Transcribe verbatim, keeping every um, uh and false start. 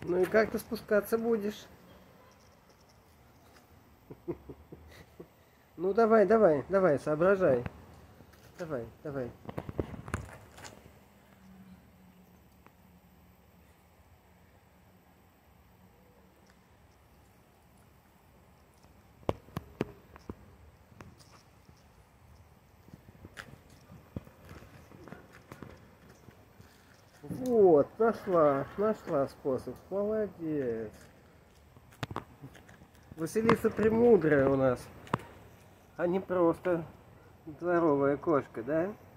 Ну и как ты спускаться будешь? Ну давай, давай, давай, соображай. Давай, давай. Вот, нашла, нашла способ. Молодец. Василиса Премудрая у нас, а не просто здоровая кошка, да?